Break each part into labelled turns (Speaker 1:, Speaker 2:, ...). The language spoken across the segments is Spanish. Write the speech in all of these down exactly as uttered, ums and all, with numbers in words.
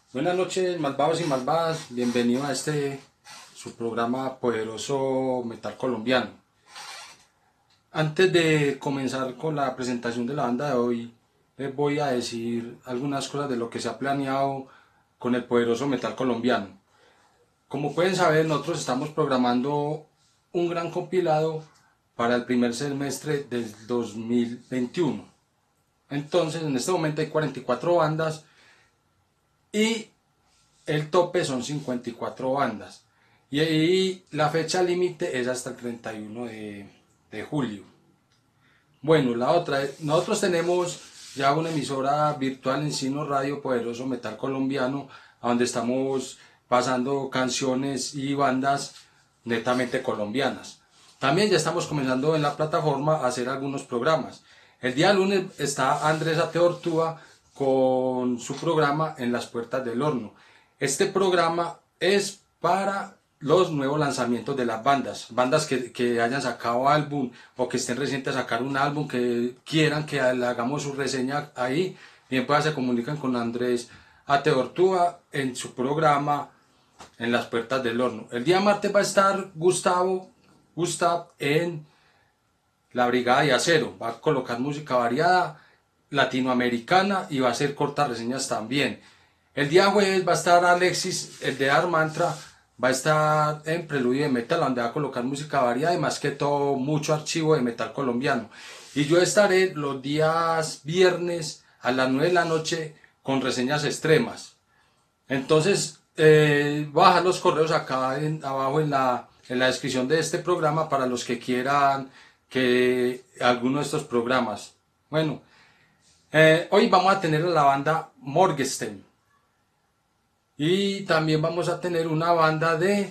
Speaker 1: Buenas noches, malvados y malvadas. Bienvenido a este su programa Poderoso Metal Colombiano. Antes de comenzar con la presentación de la banda de hoy, les voy a decir algunas cosas de lo que se ha planeado con el Poderoso Metal Colombiano. Como pueden saber, nosotros estamos programando un gran compilado para el primer semestre del dos mil veintiuno. Entonces, en este momento hay cuarenta y cuatro bandas y el tope son cincuenta y cuatro bandas. Y ahí la fecha límite es hasta el treinta y uno de, de julio. Bueno, la otra, nosotros tenemos ya una emisora virtual en Sino Radio Poderoso Metal Colombiano, a donde estamos pasando canciones y bandas netamente colombianas. También ya estamos comenzando en la plataforma a hacer algunos programas. El día lunes está Andrés Ateortúa con su programa En las Puertas del Horno. Este programa es para los nuevos lanzamientos de las bandas, bandas que, que hayan sacado álbum o que estén recientes a sacar un álbum, que quieran que le hagamos su reseña ahí, bien pues se comunican con Andrés Ateortúa en su programa En las Puertas del Horno. El día martes va a estar Gustavo, Gustav en la Brigada de Acero, va a colocar música variada, latinoamericana, y va a hacer cortas reseñas también. El día jueves va a estar Alexis, el de Armantra, va a estar en Preludio de Metal, donde va a colocar música variada y más que todo mucho archivo de metal colombiano. Y yo estaré los días viernes a las nueve de la noche con reseñas extremas. Entonces, eh, voy a dejar los correos acá en, abajo en la, en la descripción de este programa para los que quieran que alguno de estos programas. Bueno, eh, hoy vamos a tener a la banda Morgenstern. Y también vamos a tener una banda de...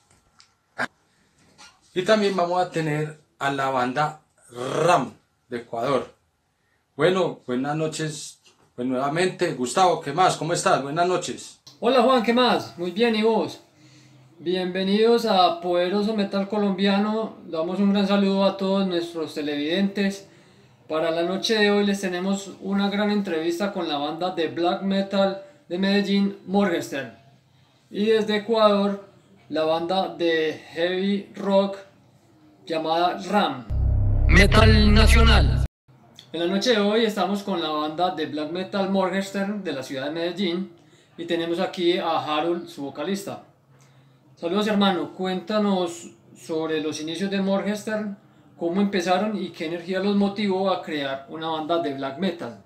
Speaker 1: Y también vamos a tener a la banda RAM de Ecuador. Bueno, buenas noches. Pues nuevamente, Gustavo, ¿qué más? ¿Cómo estás? Buenas noches.
Speaker 2: Hola Juan, ¿qué más? Muy bien, ¿y vos? Bienvenidos a Poderoso Metal Colombiano. Damos un gran saludo a todos nuestros televidentes. Para la noche de hoy les tenemos una gran entrevista con la banda de black metal de Medellín, Morgenstern. Y desde Ecuador, la banda de heavy rock llamada RAM. Metal Nacional. En la noche de hoy estamos con la banda de black metal Morgenstern de la ciudad de Medellín y tenemos aquí a Harold, su vocalista. Saludos hermano, cuéntanos sobre los inicios de Morgenstern, cómo empezaron y qué energía los motivó a crear una banda de black metal.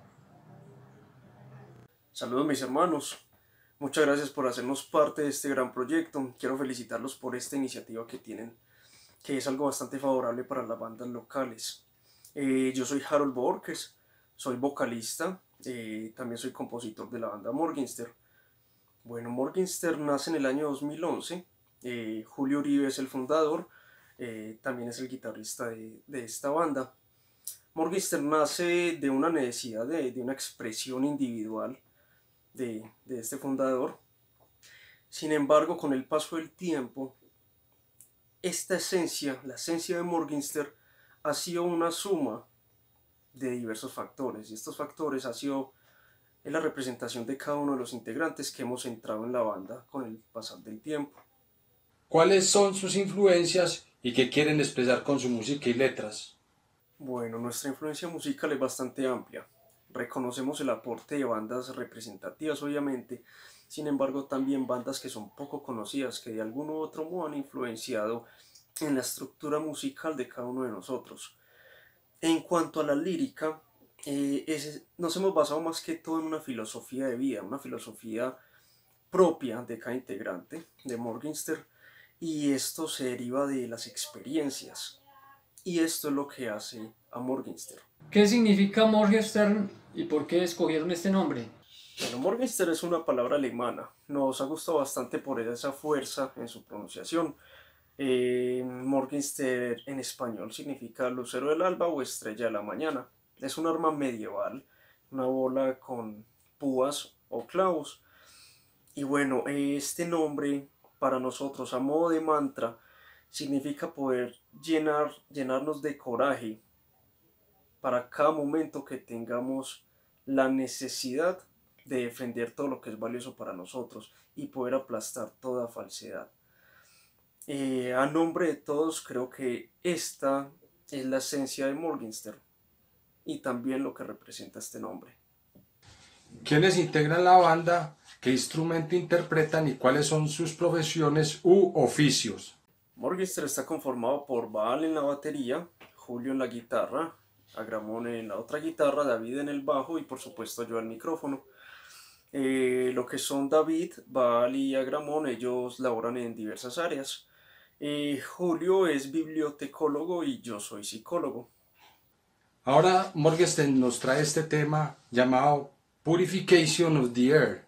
Speaker 3: Saludos mis hermanos, muchas gracias por hacernos parte de este gran proyecto. Quiero felicitarlos por esta iniciativa que tienen, que es algo bastante favorable para las bandas locales. Eh, yo soy Harold Borges, soy vocalista, eh, también soy compositor de la banda Morgenstern. Bueno, Morgenstern nace en el año dos mil once, eh, Julio Uribe es el fundador, eh, también es el guitarrista de, de esta banda. Morgenstern nace de una necesidad de, de una expresión individual de, de este fundador. Sin embargo, con el paso del tiempo, esta esencia, la esencia de Morgenstern, ha sido una suma de diversos factores, y estos factores ha sido en la representación de cada uno de los integrantes que hemos entrado en la banda con el pasar del tiempo.
Speaker 1: ¿Cuáles son sus influencias y qué quieren expresar con su música y letras?
Speaker 3: Bueno, nuestra influencia musical es bastante amplia. Reconocemos el aporte de bandas representativas, obviamente, sin embargo también bandas que son poco conocidas, que de algún u otro modo han influenciado en la estructura musical de cada uno de nosotros. En cuanto a la lírica, eh, es, nos hemos basado más que todo en una filosofía de vida, una filosofía propia de cada integrante de Morgenstern, y esto se deriva de las experiencias, y esto es lo que hace a Morgenstern.
Speaker 2: ¿Qué significa Morgenstern y por qué escogieron este nombre?
Speaker 3: Bueno, Morgenstern es una palabra alemana, nos ha gustado bastante por esa fuerza en su pronunciación. Eh, Morgenstern en español significa lucero del alba o estrella de la mañana. Es un arma medieval, una bola con púas o clavos. Y bueno, este nombre para nosotros a modo de mantra significa poder llenar, llenarnos de coraje para cada momento que tengamos la necesidad de defender todo lo que es valioso para nosotros y poder aplastar toda falsedad. Eh, a nombre de todos, creo que esta es la esencia de Morgenstern y también lo que representa este nombre.
Speaker 1: ¿Quiénes integran la banda? ¿Qué instrumento interpretan y cuáles son sus profesiones u oficios?
Speaker 3: Morgenstern está conformado por Baal en la batería, Julio en la guitarra, Agramón en la otra guitarra, David en el bajo y por supuesto yo al micrófono. Eh, lo que son David, Baal y Agramón, ellos laboran en diversas áreas. Eh, Julio es bibliotecólogo y yo soy psicólogo.
Speaker 1: Ahora Morgenstern nos trae este tema llamado Purification of the Air.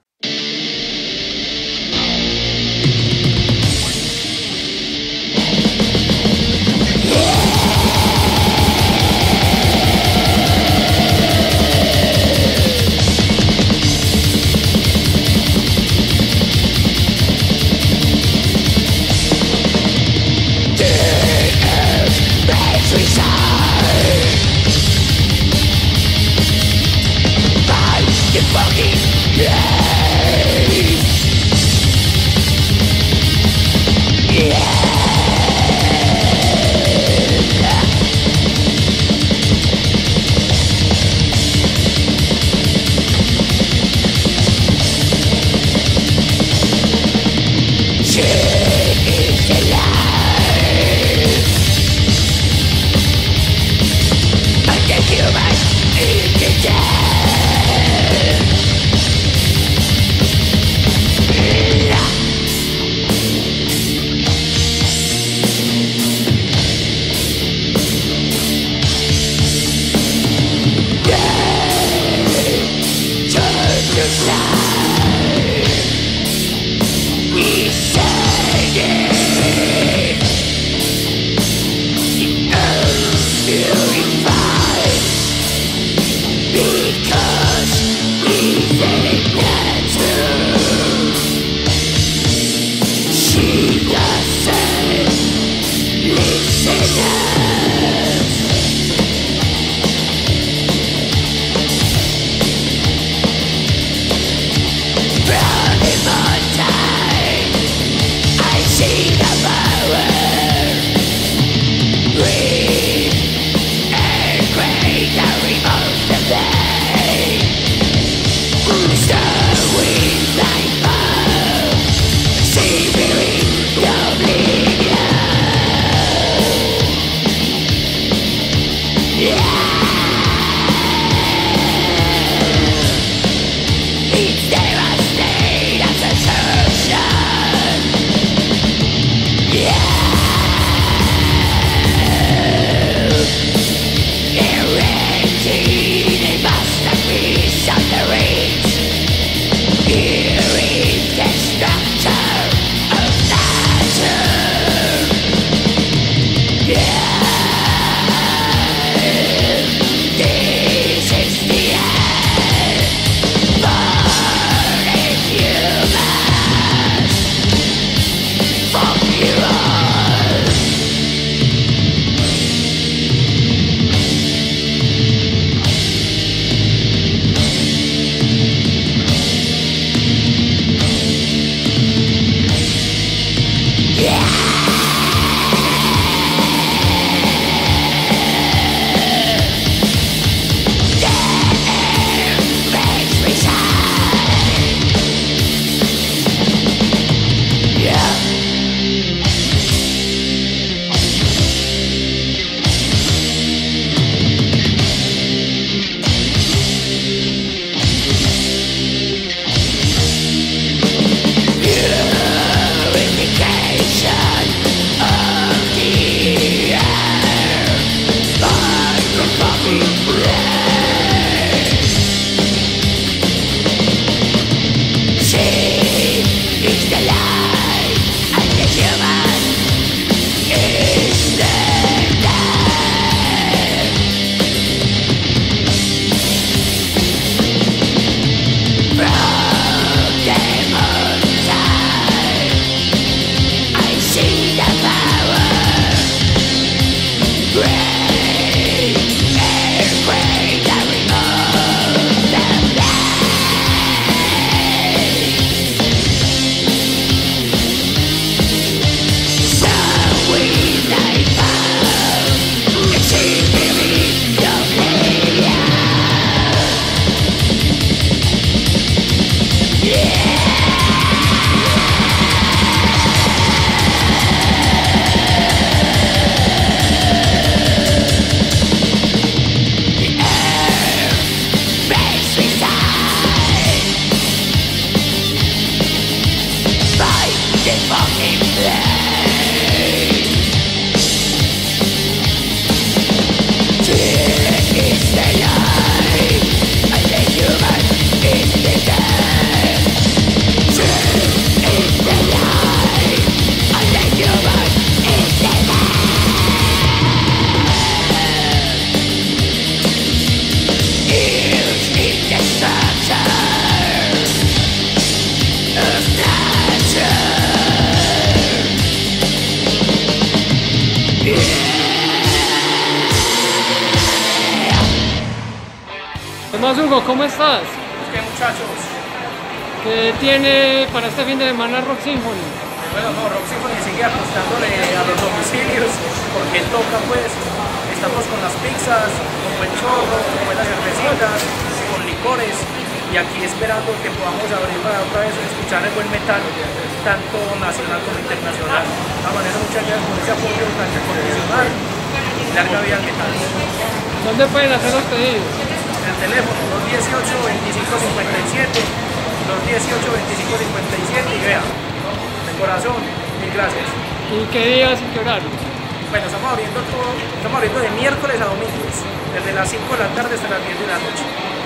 Speaker 2: ¿Qué más, Hugo? ¿Cómo estás?
Speaker 3: ¿Qué muchachos?
Speaker 2: ¿Qué tiene para este fin de semana Rock Symphony?
Speaker 3: Bueno, no, Rock Symphony sigue apostándole a los domicilios porque toca pues, estamos con las pizzas, con buen chorro, con buenas cervecitas, con licores y aquí esperando que podamos abrir otra vez a escuchar el buen metal, tanto nacional como internacional. De todas maneras, muchas gracias por ese apoyo tan incondicional y larga vida al metal.
Speaker 2: ¿Dónde pueden hacer los pedidos?
Speaker 3: El teléfono dos dieciocho, veinticinco cincuenta y siete, dos dieciocho, veinticinco cincuenta y siete y vea, de corazón, mil gracias.
Speaker 2: ¿Y qué días y qué horario?
Speaker 3: Bueno, estamos abriendo todo, estamos abriendo de miércoles a domingos, desde las cinco de la tarde hasta las diez de la noche.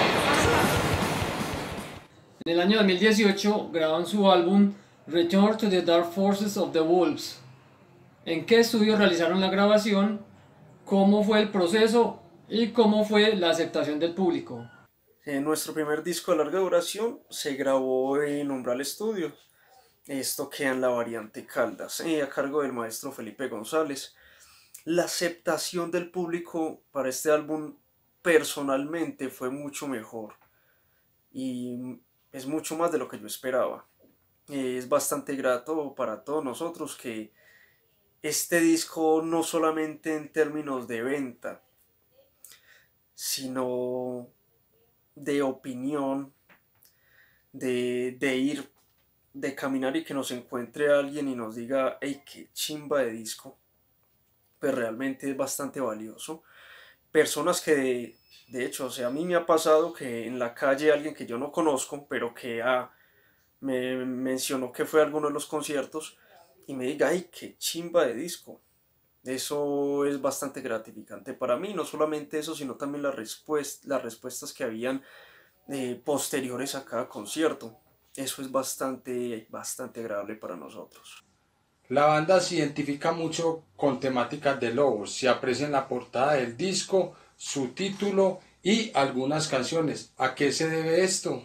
Speaker 2: En el año dos mil dieciocho graban su álbum Return to the Dark Forces of the Wolves. ¿En qué estudio realizaron la grabación? ¿Cómo fue el proceso? ¿Y cómo fue la aceptación del público?
Speaker 3: Eh, nuestro primer disco de larga duración se grabó en Umbral Studio. Esto queda en la variante Caldas, eh, a cargo del maestro Felipe González. La aceptación del público para este álbum personalmente fue mucho mejor y es mucho más de lo que yo esperaba. Eh, es bastante grato para todos nosotros que este disco, no solamente en términos de venta, sino de opinión, de, de ir, de caminar y que nos encuentre alguien y nos diga, hey, qué chimba de disco, pues realmente es bastante valioso. Personas que, de, de hecho, o sea, a mí me ha pasado que en la calle alguien que yo no conozco, pero que ah, me mencionó que fue a alguno de los conciertos y me diga, ay, qué chimba de disco. Eso es bastante gratificante para mí, no solamente eso, sino también las, respuest las respuestas que habían eh, posteriores a cada concierto. Eso es bastante, bastante agradable para nosotros.
Speaker 1: La banda se identifica mucho con temáticas de lobos, se aprecia en la portada del disco, su título y algunas canciones. ¿A qué se debe esto?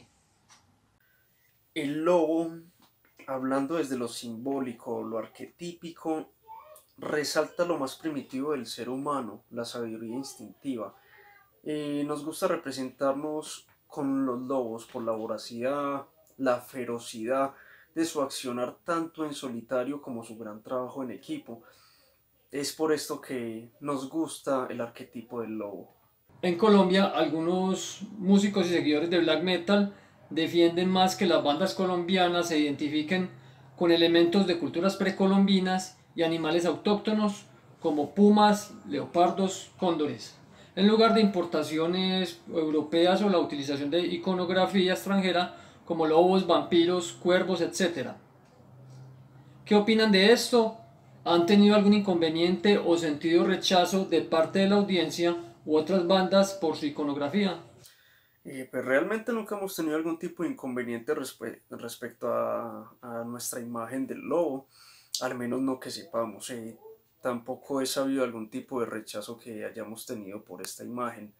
Speaker 3: El lobo, hablando desde lo simbólico, lo arquetípico, resalta lo más primitivo del ser humano, la sabiduría instintiva. Eh, nos gusta representarnos con los lobos por la voracidad, la ferocidad de su accionar tanto en solitario como su gran trabajo en equipo. Es por esto que nos gusta el arquetipo del lobo.
Speaker 2: En Colombia, algunos músicos y seguidores de black metal defienden más que las bandas colombianas se identifiquen con elementos de culturas precolombinas y animales autóctonos como pumas, leopardos, cóndores, en lugar de importaciones europeas o la utilización de iconografía extranjera como lobos, vampiros, cuervos, etcétera. ¿Qué opinan de esto? ¿Han tenido algún inconveniente o sentido rechazo de parte de la audiencia u otras bandas por su iconografía?
Speaker 3: Eh, pues realmente nunca hemos tenido algún tipo de inconveniente respe respecto a, a nuestra imagen del lobo, al menos no que sepamos. Eh, tampoco he sabido algún tipo de rechazo que hayamos tenido por esta imagen.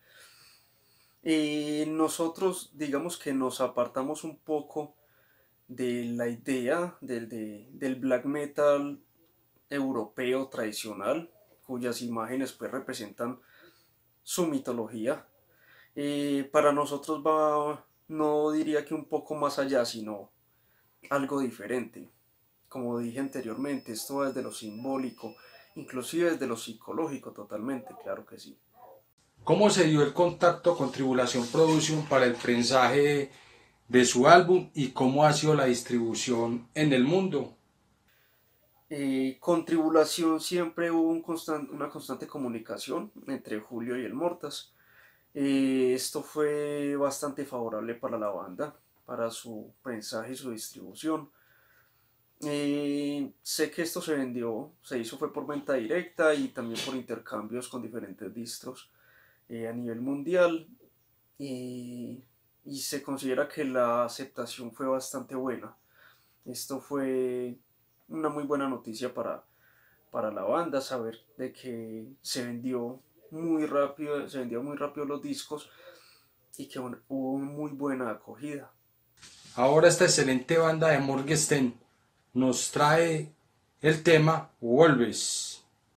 Speaker 3: Y nosotros digamos que nos apartamos un poco de la idea del, de, del black metal europeo tradicional, cuyas imágenes pues representan su mitología. Eh, para nosotros va, no diría que un poco más allá, sino algo diferente. Como dije anteriormente, esto va desde lo simbólico, inclusive desde lo psicológico totalmente, claro que sí.
Speaker 1: ¿Cómo se dio el contacto con Tribulación Production para el prensaje de su álbum y cómo ha sido la distribución en el mundo?
Speaker 3: Eh, con Tribulación siempre hubo un constant, una constante comunicación entre Julio y el Mortas. Eh, esto fue bastante favorable para la banda, para su prensaje y su distribución. Eh, sé que esto se vendió, se hizo fue por venta directa y también por intercambios con diferentes distros eh, a nivel mundial, eh, y se considera que la aceptación fue bastante buena. Esto fue una muy buena noticia para, para la banda, saber de que se vendió muy rápido, se vendían muy rápido los discos y que hubo muy buena acogida.
Speaker 1: Ahora esta excelente banda de Morgenstern nos trae el tema Wolves.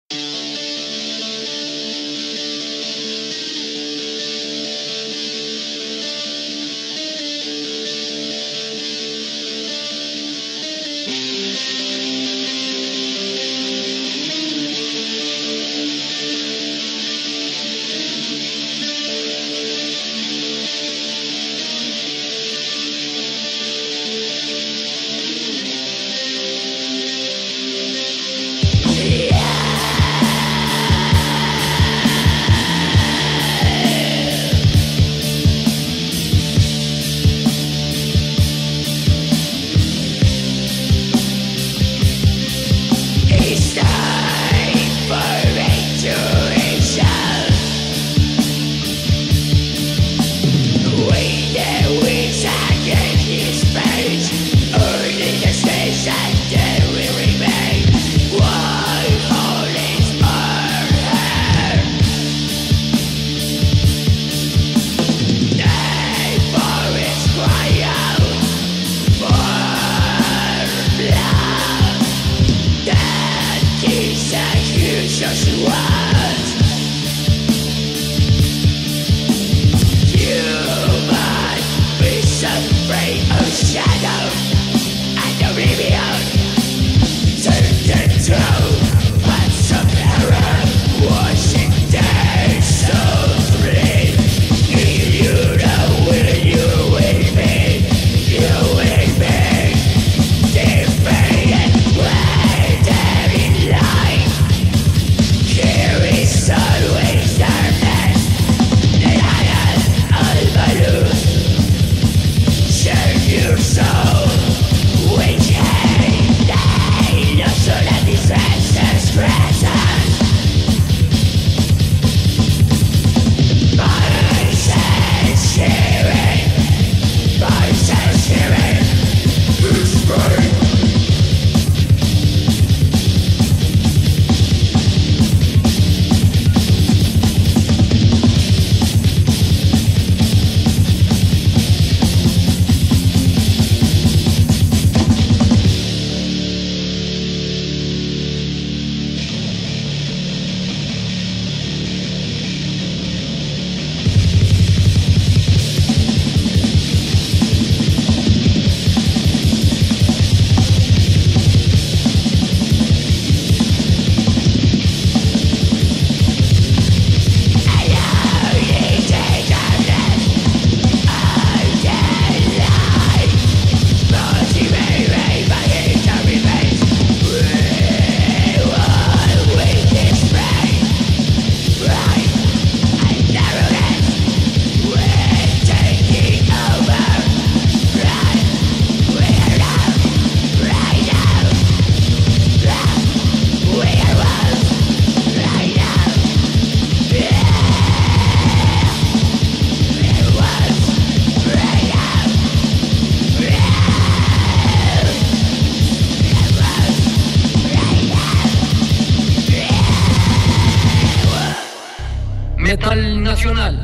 Speaker 2: Metal Nacional.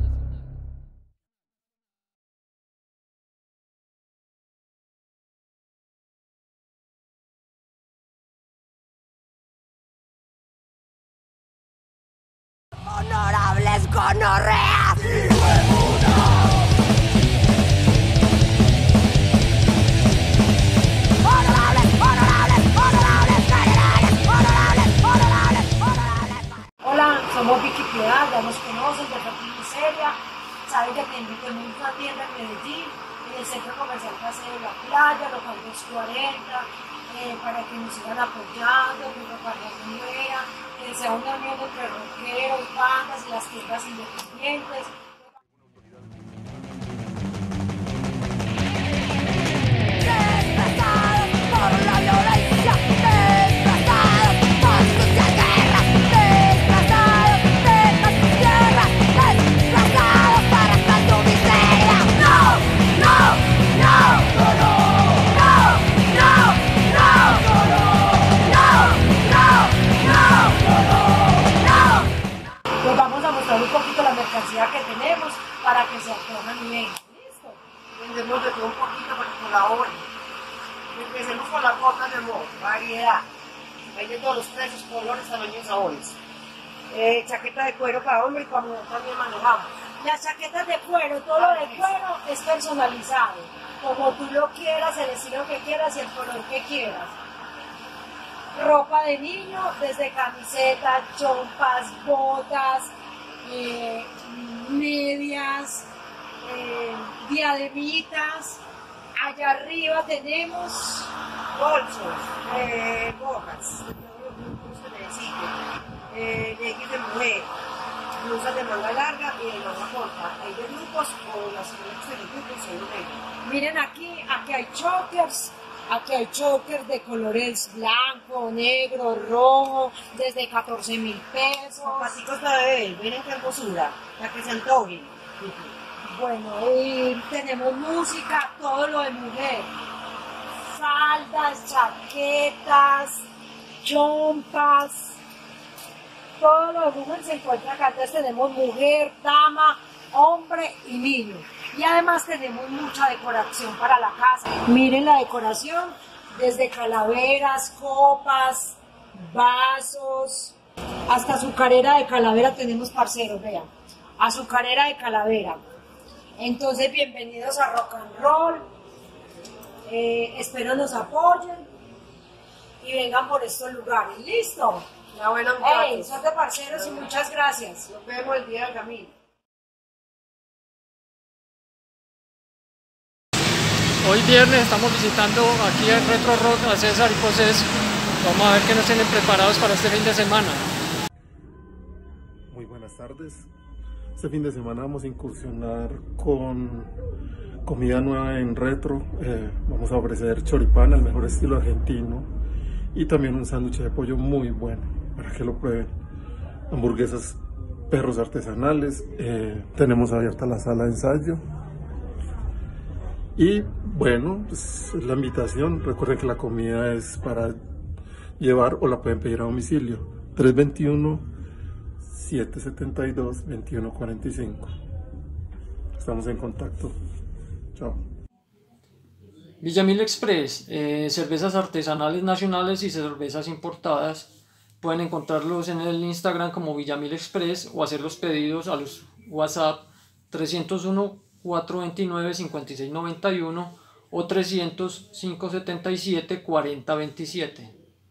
Speaker 4: Honorables gonorreas. Honorables, honorables, honorables, honorables, honorables, honorables, honorables.
Speaker 5: Hola, somos Vicky Piedad, ya nos conocen de Fertil Miseria. Saben que tenemos una tienda en Medellín, en el centro comercial Paseo de la Playa, local doscientos cuarenta, eh, para que nos sigan apoyando, que propaganda idea, que sea una unión entre rockeros, bandas y las tiendas independientes.
Speaker 4: Despedazados por la violencia.
Speaker 5: todo un poquito porque colaboren. Empecemos con las botas de moda, variedad. Hay de todos los precios, colores, tamaños, sabores. Eh, chaqueta de cuero para hombre y para mujer también manejamos. Las chaquetas de cuero, todo lo de cuero es personalizado. Como tú lo quieras, el estilo que quieras y el color que quieras. Ropa de niño, desde camisetas, chompas, botas, eh, medias, eh, diademitas. Allá arriba tenemos bolsos, eh, gorras, eh, leggings de mujer, blusas de manga larga y de manga corta. Hay de grupos o las clientes de grupos son negros. Miren aquí, aquí hay chokers. Aquí hay chokers de colores blanco, negro, rojo, desde catorce mil pesos. Zapaticos para bebé, miren qué hermosura, para que se antojen. Bueno, y tenemos música, todo lo de mujer. Faldas, chaquetas, chompas, todo lo de mujer se encuentra acá. Entonces tenemos mujer, dama, hombre y niño. Y además tenemos mucha decoración para la casa. Miren la decoración, desde calaveras, copas, vasos, hasta azucarera de calavera tenemos, parceros, vean. Azucarera de calavera. Entonces, bienvenidos a Rock and Roll. Eh, espero nos apoyen y vengan por estos lugares. ¿Listo?
Speaker 6: Ya bueno,
Speaker 5: Hey, son de parceros y muchas gracias.
Speaker 6: nos vemos el día del camino.
Speaker 2: Hoy viernes estamos visitando aquí en Retro Rock a César y Posés. Vamos a ver qué nos tienen preparados para este fin de semana.
Speaker 7: Muy buenas tardes. Este fin de semana vamos a incursionar con comida nueva en Retro. Eh, vamos a ofrecer choripán al mejor estilo argentino y también un sándwich de pollo muy bueno para que lo prueben. Hamburguesas perros artesanales. Eh, tenemos abierta la sala de ensayo. Y bueno, pues, la invitación, recuerden que la comida es para llevar o la pueden pedir a domicilio. tres dos uno, siete siete dos, dos uno cuatro cinco. Estamos en contacto. Chao.
Speaker 2: Villamil Express, eh, cervezas artesanales nacionales y cervezas importadas. Pueden encontrarlos en el Instagram como Villamil Express o hacer los pedidos a los WhatsApp trescientos uno, cuatrocientos veintinueve, cincuenta y seis noventa y uno o trescientos, quinientos setenta y siete, cuarenta veintisiete.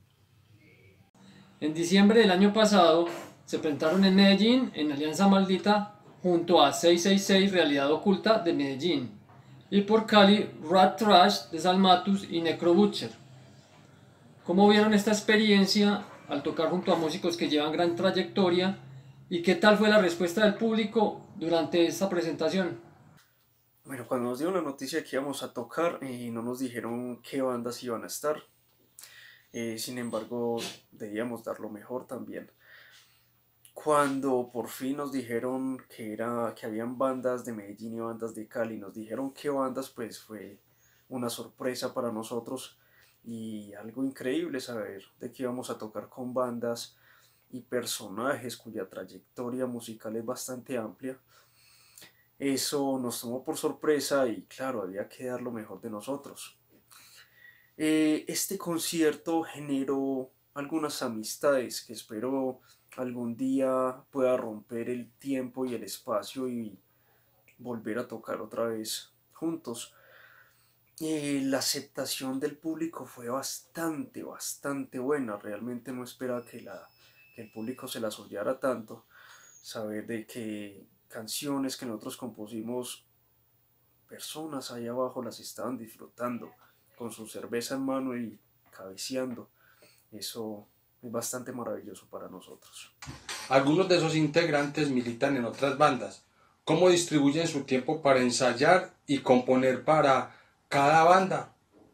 Speaker 2: En diciembre del año pasado se presentaron en Medellín en Alianza Maldita junto a seiscientos sesenta y seis Realidad Oculta de Medellín y por Cali Rat Trash de Salmatus y Necro Butcher. ¿Cómo vieron esta experiencia al tocar junto a músicos que llevan gran trayectoria y qué tal fue la respuesta del público durante esta presentación?
Speaker 3: Bueno, cuando nos dieron la noticia que íbamos a tocar, eh, no nos dijeron qué bandas iban a estar. Eh, sin embargo, debíamos dar lo mejor también. Cuando por fin nos dijeron que, era, que habían bandas de Medellín y bandas de Cali, nos dijeron qué bandas, pues fue una sorpresa para nosotros y algo increíble saber de que íbamos a tocar con bandas y personajes cuya trayectoria musical es bastante amplia. Eso nos tomó por sorpresa y claro, había que dar lo mejor de nosotros. Eh, este concierto generó algunas amistades que espero algún día pueda romper el tiempo y el espacio y volver a tocar otra vez juntos. Eh, la aceptación del público fue bastante, bastante buena. Realmente no esperaba que, la, que el público se las hollara tanto. Saber de que canciones que nosotros compusimos, personas ahí abajo las estaban disfrutando con su cerveza en mano y cabeceando. Eso es bastante maravilloso para nosotros.
Speaker 1: Algunos de esos integrantes militan en otras bandas. ¿Cómo distribuyen su tiempo para ensayar y componer para cada banda?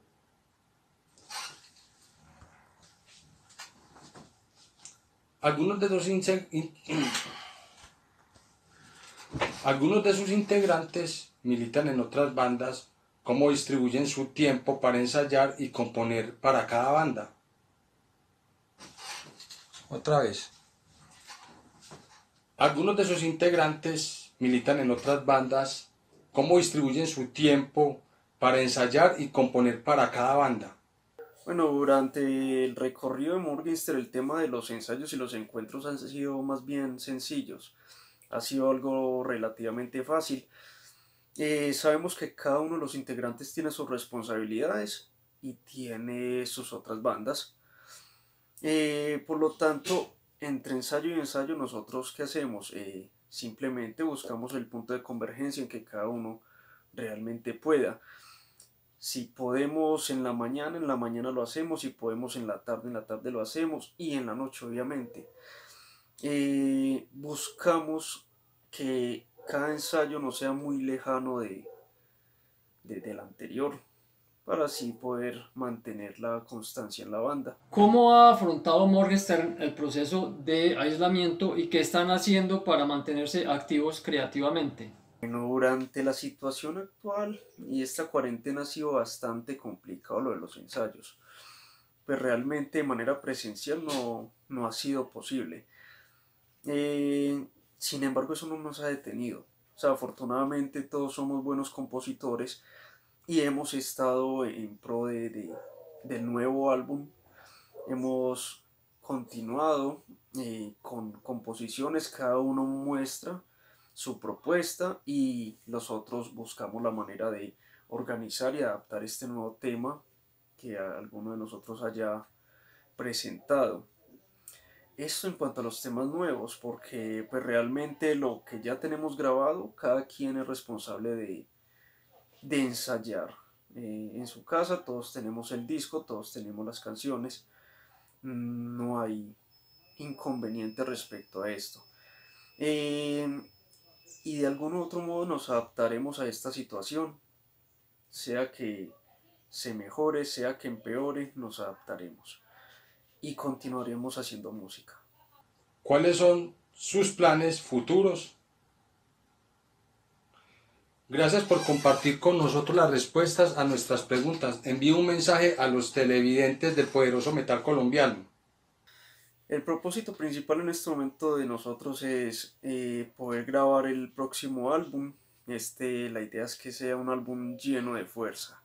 Speaker 1: Algunos de esos in Algunos de sus integrantes militan en otras bandas. ¿Cómo distribuyen su tiempo para ensayar y componer para cada banda? Otra vez. Algunos de sus integrantes militan en otras bandas. ¿Cómo distribuyen su tiempo para ensayar y componer para cada banda?
Speaker 3: Bueno, durante el recorrido de Morgenstern el tema de los ensayos y los encuentros han sido más bien sencillos. Ha sido algo relativamente fácil. Eh, sabemos que cada uno de los integrantes tiene sus responsabilidades y tiene sus otras bandas. Eh, por lo tanto, entre ensayo y ensayo, nosotros ¿qué hacemos? Eh, simplemente buscamos el punto de convergencia en que cada uno realmente pueda. Si podemos en la mañana, en la mañana lo hacemos, si podemos en la tarde, en la tarde lo hacemos, y en la noche obviamente. Eh, buscamos que cada ensayo no sea muy lejano de, de, del anterior, para así poder mantener la constancia en la banda.
Speaker 2: ¿Cómo ha afrontado Morgenstern el proceso de aislamiento y qué están haciendo para mantenerse activos creativamente?
Speaker 3: Bueno, durante la situación actual y esta cuarentena ha sido bastante complicado lo de los ensayos, pues realmente de manera presencial no, no ha sido posible. Eh, sin embargo, eso no nos ha detenido. O sea, afortunadamente todos somos buenos compositores y hemos estado en pro de, de, del nuevo álbum. Hemos continuado eh, con composiciones, cada uno muestra su propuesta y nosotros buscamos la manera de organizar y adaptar este nuevo tema que alguno de nosotros haya presentado. Esto en cuanto a los temas nuevos, porque pues realmente lo que ya tenemos grabado, cada quien es responsable de, de ensayar. Eh, en su casa todos tenemos el disco, todos tenemos las canciones, no hay inconveniente respecto a esto. Eh, y de algún otro modo nos adaptaremos a esta situación, sea que se mejore, sea que empeore, nos adaptaremos y continuaremos haciendo música.
Speaker 1: ¿Cuáles son sus planes futuros? Gracias por compartir con nosotros las respuestas a nuestras preguntas. Envío un mensaje a los televidentes del poderoso metal colombiano.
Speaker 3: El propósito principal en este momento de nosotros es eh, poder grabar el próximo álbum. Este, la idea es que sea un álbum lleno de fuerza.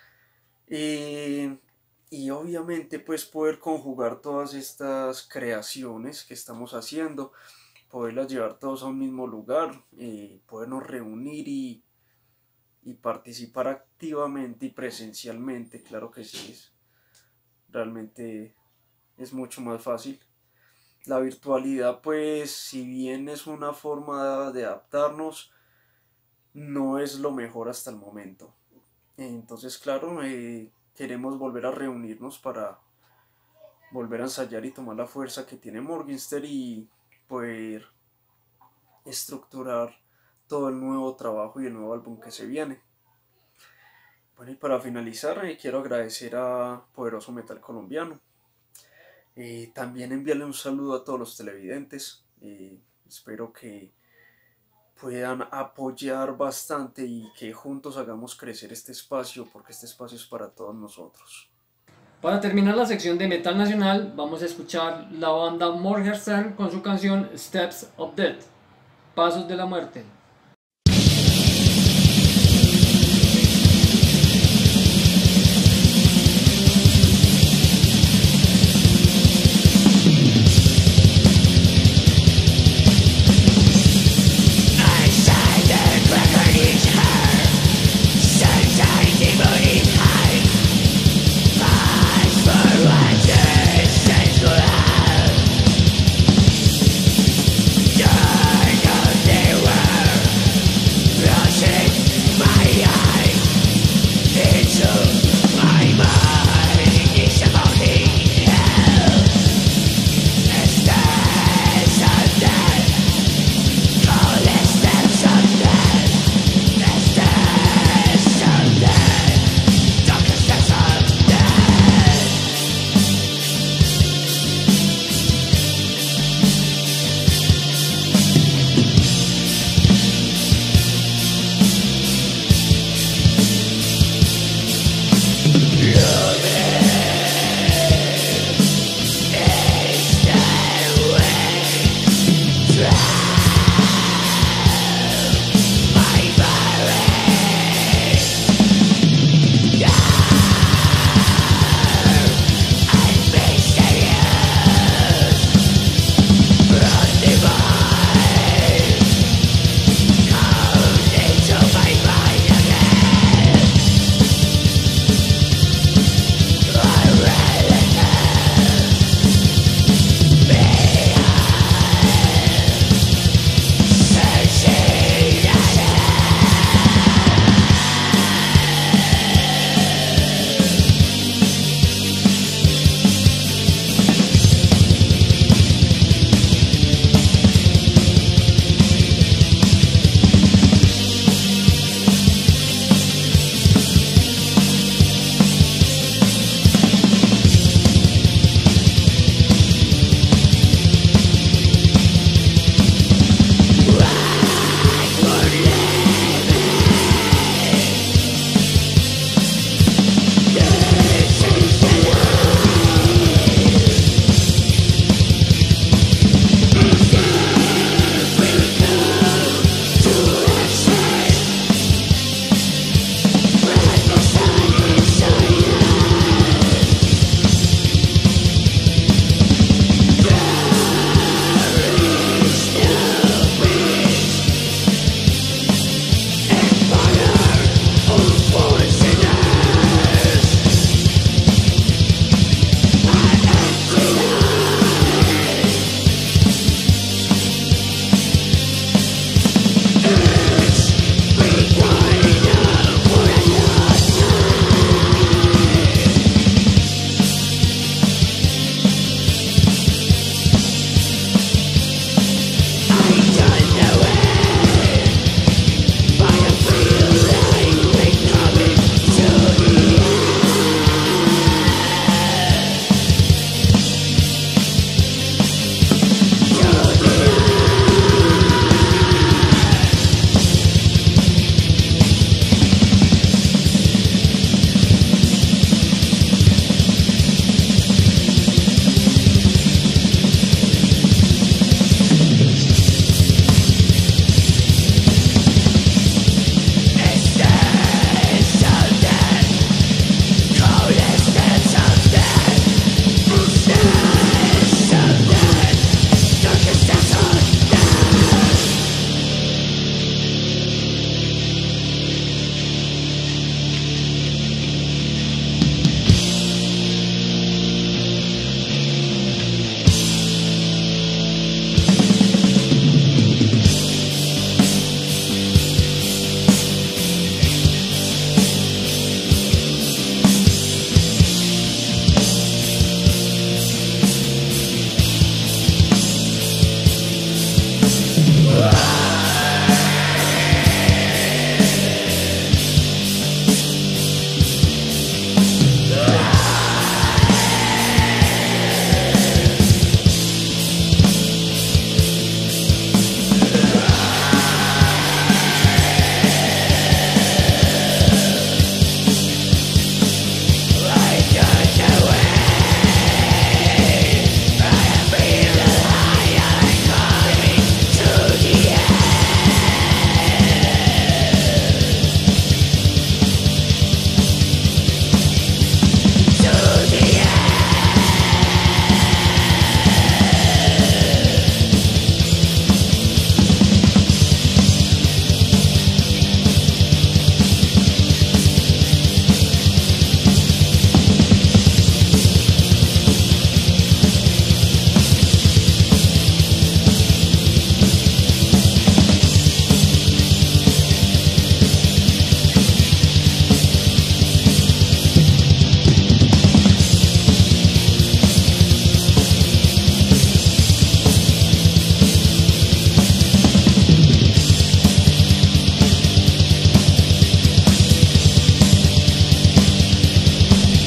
Speaker 3: Eh, y obviamente pues poder conjugar todas estas creaciones que estamos haciendo, poderlas llevar todos a un mismo lugar, eh, podernos reunir y, y participar activamente y presencialmente. Claro que sí, es, realmente es mucho más fácil. La virtualidad, pues, si bien es una forma de adaptarnos, no es lo mejor hasta el momento. Entonces, claro, eh, queremos volver a reunirnos para volver a ensayar y tomar la fuerza que tiene Morgenstern y poder estructurar todo el nuevo trabajo y el nuevo álbum que se viene. Bueno, y para finalizar, eh, quiero agradecer a Poderoso Metal Colombiano. Eh, también enviarle un saludo a todos los televidentes. Eh, espero que puedan apoyar bastante y que juntos hagamos crecer este espacio, porque este espacio es para todos nosotros.
Speaker 2: Para terminar la sección de metal nacional, vamos a escuchar la banda Morgenstern con su canción Steps of Death, Pasos de la Muerte.
Speaker 6: Dark of the world.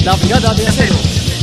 Speaker 2: La Brigada de Acero.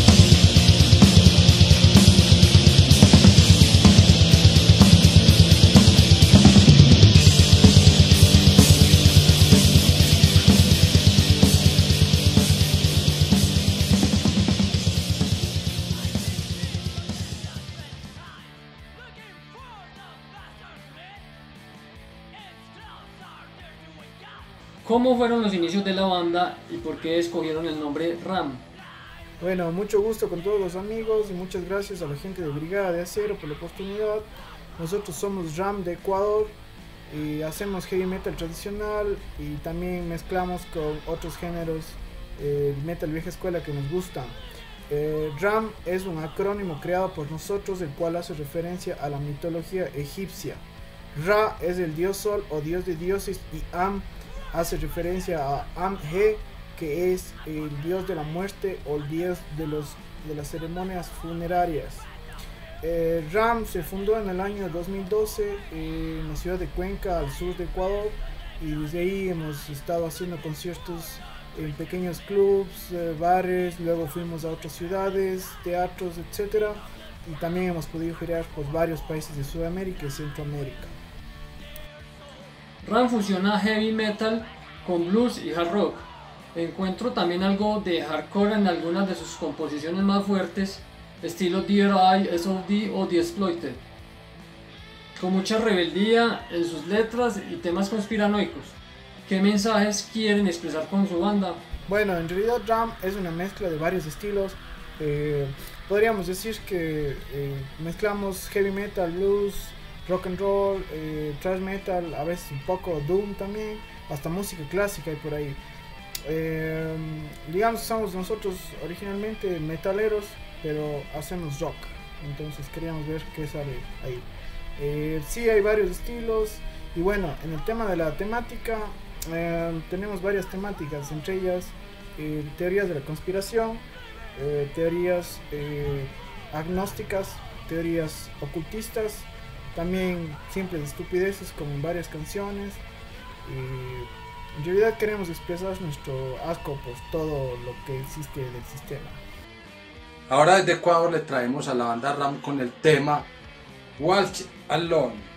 Speaker 2: ¿Cómo fueron los inicios de la banda y por qué escogieron el nombre RAM?
Speaker 6: Bueno, mucho gusto con todos los amigos y muchas gracias a la gente de Brigada de Acero por la oportunidad. Nosotros somos RAM de Ecuador y hacemos heavy metal tradicional y también mezclamos con otros géneros, eh, metal vieja escuela que nos gustan. Eh, RAM es un acrónimo creado por nosotros, el cual hace referencia a la mitología egipcia. Ra es el dios sol o dios de dioses y Am hace referencia a Am-He, que es el dios de la muerte o el dios de, los, de las ceremonias funerarias. Eh, RAM se fundó en el año dos mil doce eh, en la ciudad de Cuenca, al sur de Ecuador, y desde ahí hemos estado haciendo conciertos en pequeños clubs, eh, bares, luego fuimos a otras ciudades, teatros, etcétera, y también hemos podido girar por varios países de Sudamérica y Centroamérica.
Speaker 2: RAM fusiona heavy metal con blues y hard rock. Encuentro también algo de hardcore en algunas de sus composiciones más fuertes, estilo D R I, S O D o The Exploited, con mucha rebeldía en sus letras y temas conspiranoicos. ¿Qué mensajes quieren expresar con su banda?
Speaker 6: Bueno, en realidad RAM es una mezcla de varios estilos. Eh, podríamos decir que eh, mezclamos heavy metal, blues, rock and roll, eh, thrash metal, a veces un poco doom también, hasta música clásica y por ahí. Eh, digamos que somos nosotros originalmente metaleros, pero hacemos rock, entonces queríamos ver qué sale ahí. Eh, sí, hay varios estilos y bueno, en el tema de la temática eh, tenemos varias temáticas, entre ellas eh, teorías de la conspiración, eh, teorías eh, agnósticas, teorías ocultistas, también simples estupideces como en varias canciones. Y en realidad queremos expresar nuestro asco por todo lo que existe del sistema.
Speaker 1: Ahora desde Ecuador le traemos a la banda RAM con el tema Walk Alone.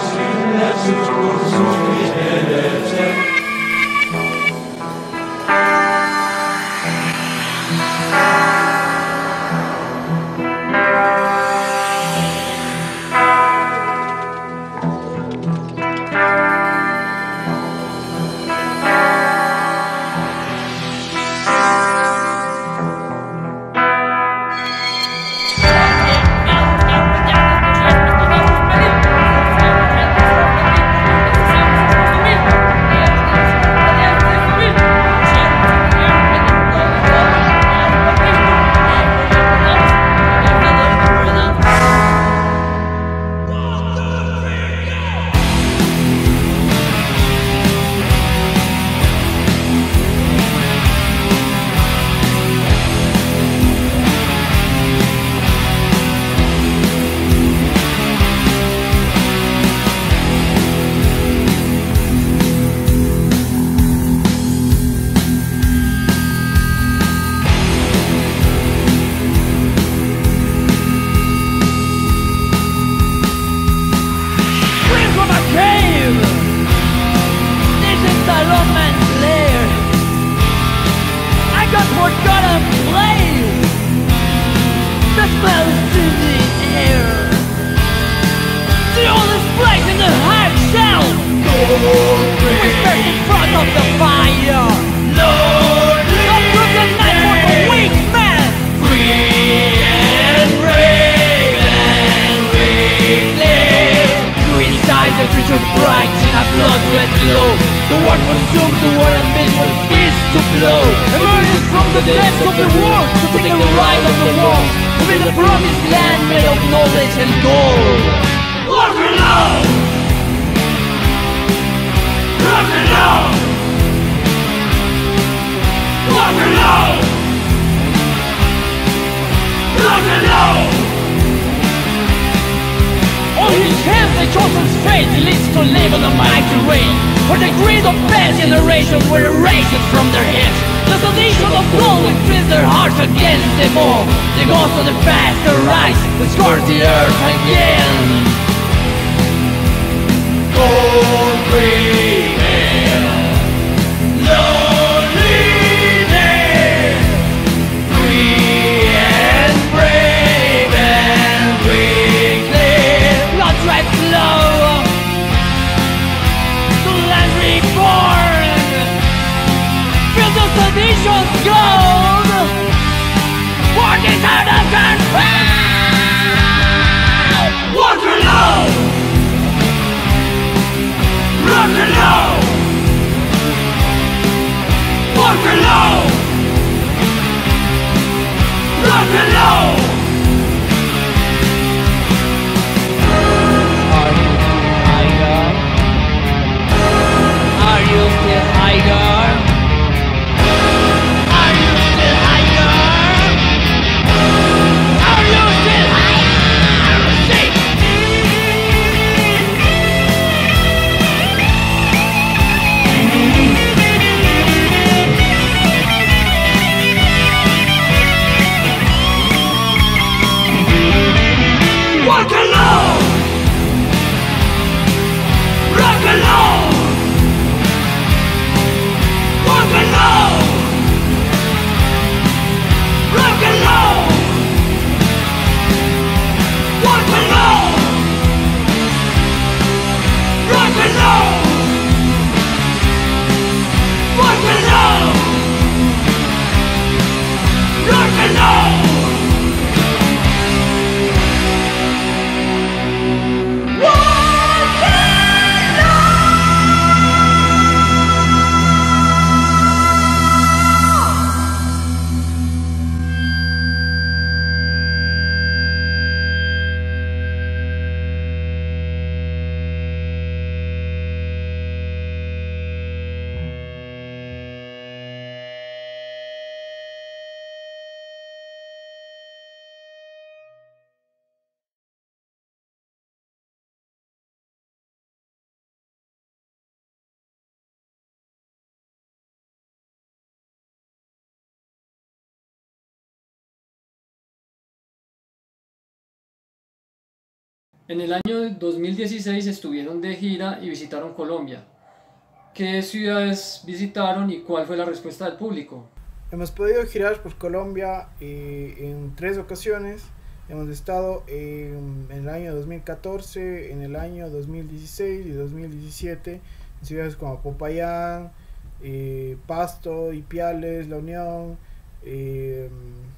Speaker 4: Thank
Speaker 8: Whispered in front of the fire. Lonely. A broken night for a weak man. Free and brave and reckless. Through inside the creature bright in a blood-red glow. The world consumed, the world and made one fist to blow. Emerges from the depths of the world to take the right of the world. To build a promised land made of knowledge and gold. Rock and roll! Rock and roll! Rock and roll! Rock and roll! On his hands the chosen's fate, he leads to live on the mighty reign. For the greed of past generations were erased from their heads. The sedition of gold will twist their hearts against them all. The ghosts of the past arise, and scourge the earth again. Gold prevail, loneliness, free and brave and reckless. Blood red flow, the land reborn. Feel the sedition's gold, for this heart of control. Waterloo! Rock and roll! Waterloo! Rock and roll! Are you still Tiger? Are you still Tiger? Are you still Tiger? Are you still Tiger? Say Rock and roll! Rock and roll! Rock and roll! Rock and roll! Rock and roll! Rock and roll! Rock and roll! Rock and roll!
Speaker 2: En el año dos mil dieciséis estuvieron de gira y visitaron Colombia. ¿Qué ciudades visitaron y cuál fue la respuesta del público?
Speaker 6: Hemos podido girar por Colombia eh, en tres ocasiones. Hemos estado en, en el año dos mil catorce, en el año dos mil dieciséis y dos mil diecisiete en ciudades como Popayán, eh, Pasto, Ipiales, La Unión, eh,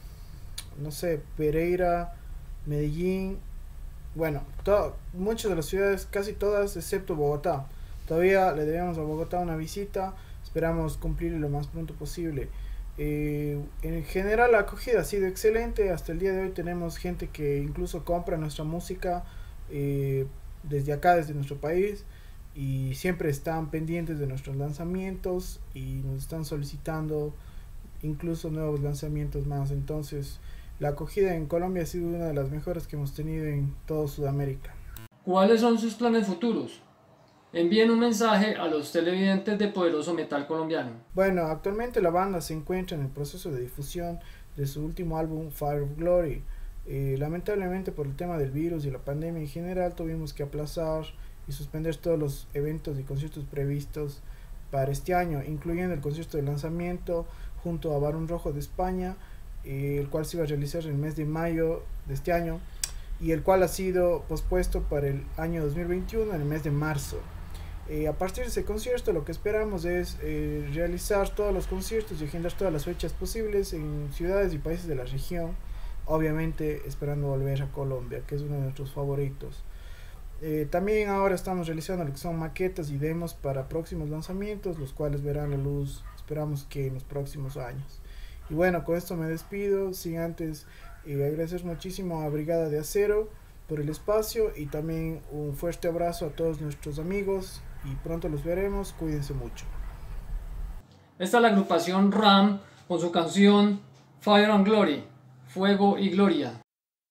Speaker 6: no sé, Pereira, Medellín. Bueno, todo, muchas de las ciudades, casi todas, excepto Bogotá. Todavía le debemos a Bogotá una visita, esperamos cumplir lo más pronto posible. Eh, en general la acogida ha sido excelente, hasta el día de hoy tenemos gente que incluso compra nuestra música eh, desde acá, desde nuestro país, y siempre están pendientes de nuestros lanzamientos y nos están solicitando incluso nuevos lanzamientos más. Entonces la acogida en Colombia ha sido una de las mejores que hemos tenido en toda Sudamérica.
Speaker 2: ¿Cuáles son sus planes futuros? Envíen un mensaje a los televidentes de Poderoso Metal Colombiano.
Speaker 6: Bueno, actualmente la banda se encuentra en el proceso de difusión de su último álbum Fire of Glory. Eh, lamentablemente por el tema del virus y la pandemia en general tuvimos que aplazar y suspender todos los eventos y conciertos previstos para este año, incluyendo el concierto de lanzamiento junto a Barón Rojo de España, eh, el cual se iba a realizar en el mes de mayo de este año y el cual ha sido pospuesto para el año dos mil veintiuno en el mes de marzo. Eh, a partir de ese concierto lo que esperamos es eh, realizar todos los conciertos y agendar todas las fechas posibles en ciudades y países de la región, obviamente esperando volver a Colombia, que es uno de nuestros favoritos. Eh, también ahora estamos realizando lo que son maquetas y demos para próximos lanzamientos, los cuales verán la luz, esperamos que en los próximos años. Y bueno, con esto me despido, sin antes eh, agradecer muchísimo a Brigada de Acero por el espacio y también un fuerte abrazo a todos nuestros amigos y pronto los veremos, cuídense mucho.
Speaker 2: Esta es la agrupación Ram con su canción Fire and Glory, Fuego y Gloria.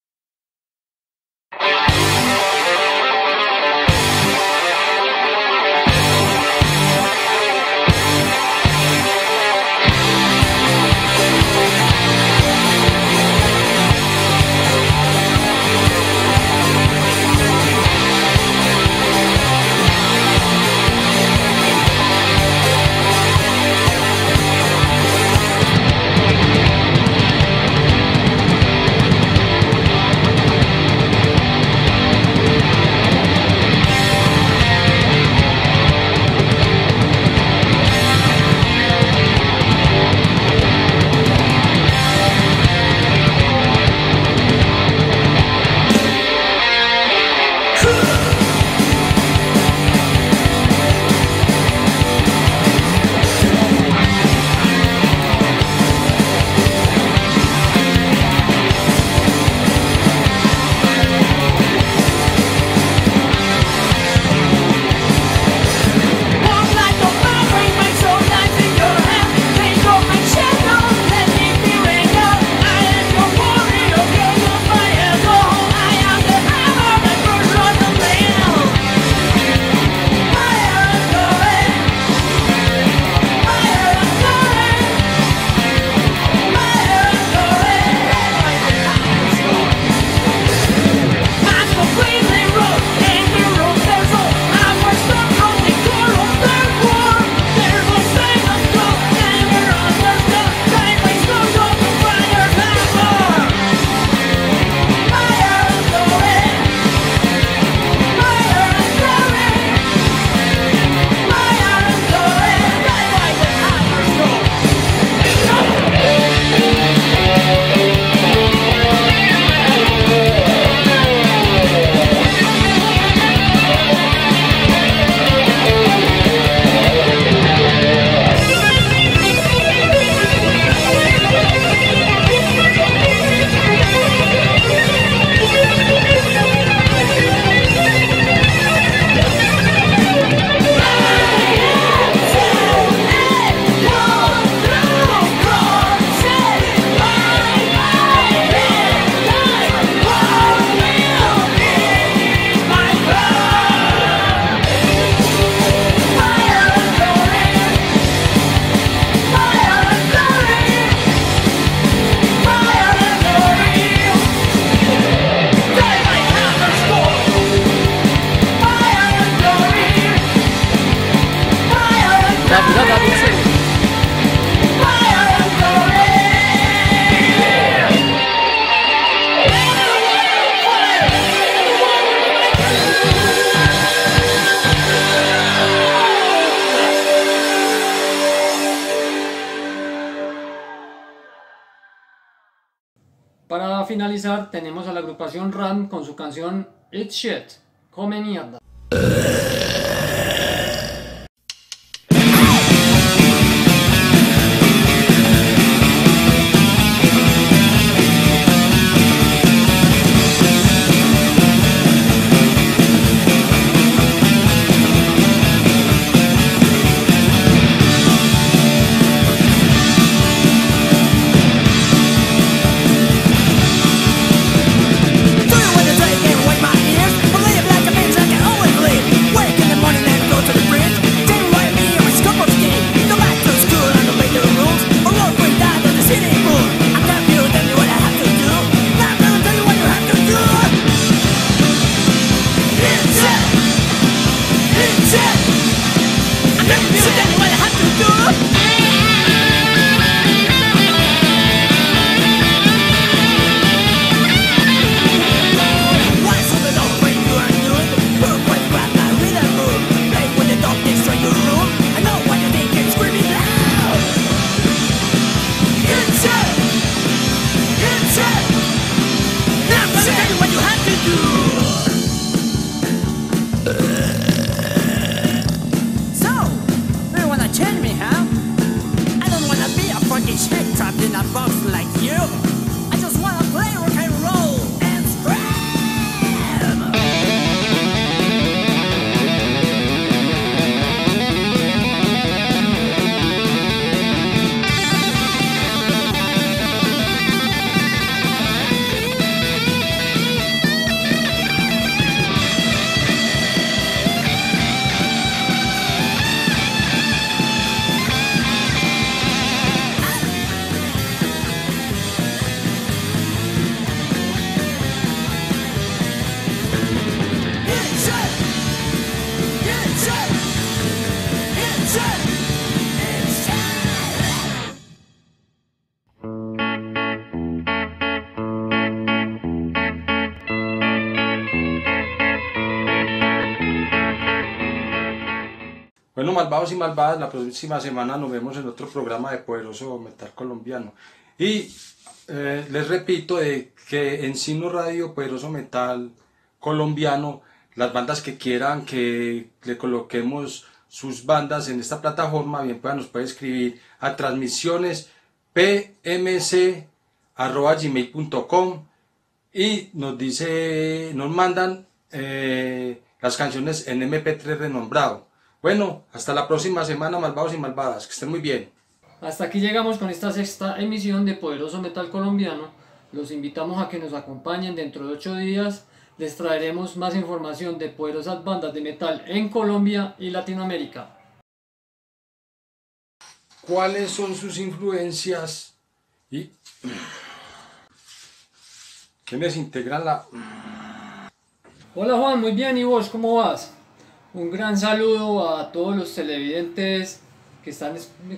Speaker 2: Para finalizar tenemos a la agrupación Ram con su canción It's Shit, Come Mierda.
Speaker 8: Away my ears, but lay it black and means I can
Speaker 1: malvados y malvadas, la próxima semana nos vemos en otro programa de Poderoso Metal Colombiano. Y eh, les repito de que en Sino Radio Poderoso Metal Colombiano, las bandas que quieran que le coloquemos sus bandas en esta plataforma, bien pues nos puede escribir a transmisiones p m c arroba gmail punto com y nos dice, nos mandan eh, las canciones en eme pe tres renombrado. Bueno, hasta la próxima semana, malvados y malvadas, que estén muy bien.
Speaker 2: Hasta aquí llegamos con esta sexta emisión de Poderoso Metal Colombiano. Los invitamos a que nos acompañen dentro de ocho días. Les traeremos más información de poderosas bandas de metal en Colombia y Latinoamérica.
Speaker 1: ¿Cuáles son sus influencias y quiénes integran la...
Speaker 2: Hola Juan, muy bien, ¿y vos cómo vas? Un gran saludo a todos los televidentes que están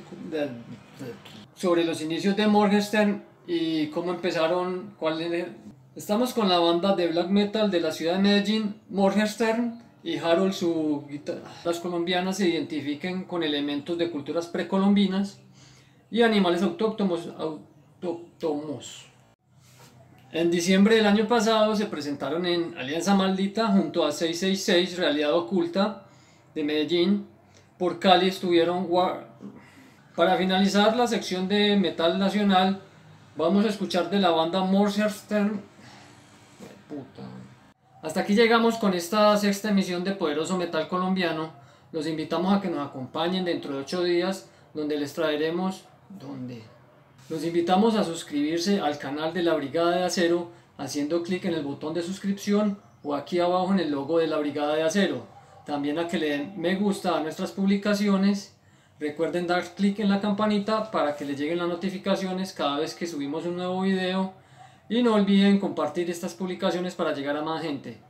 Speaker 2: sobre los inicios de Morgenstern y cómo empezaron, cuál es... Estamos con la banda de black metal de la ciudad de Medellín, Morgenstern, y Harold, su guitarra. Las colombianas se identifican con elementos de culturas precolombinas y animales autóctonos. autóctonos. En diciembre del año pasado se presentaron en Alianza Maldita junto a seiscientos sesenta y seis, Realidad Oculta, de Medellín. Por Cali estuvieron... War... Para finalizar la sección de metal nacional, vamos a escuchar de la banda Morgenstern. Puta. Hasta aquí llegamos con esta sexta emisión de Poderoso Metal Colombiano. Los invitamos a que nos acompañen dentro de ocho días, donde les traeremos... ¿Dónde? Los invitamos a suscribirse al canal de la Brigada de Acero, haciendo clic en el botón de suscripción o aquí abajo en el logo de la Brigada de Acero. También a que le den me gusta a nuestras publicaciones. Recuerden dar clic en la campanita para que les lleguen las notificaciones cada vez que subimos un nuevo video. Y no olviden compartir estas publicaciones para llegar a más gente.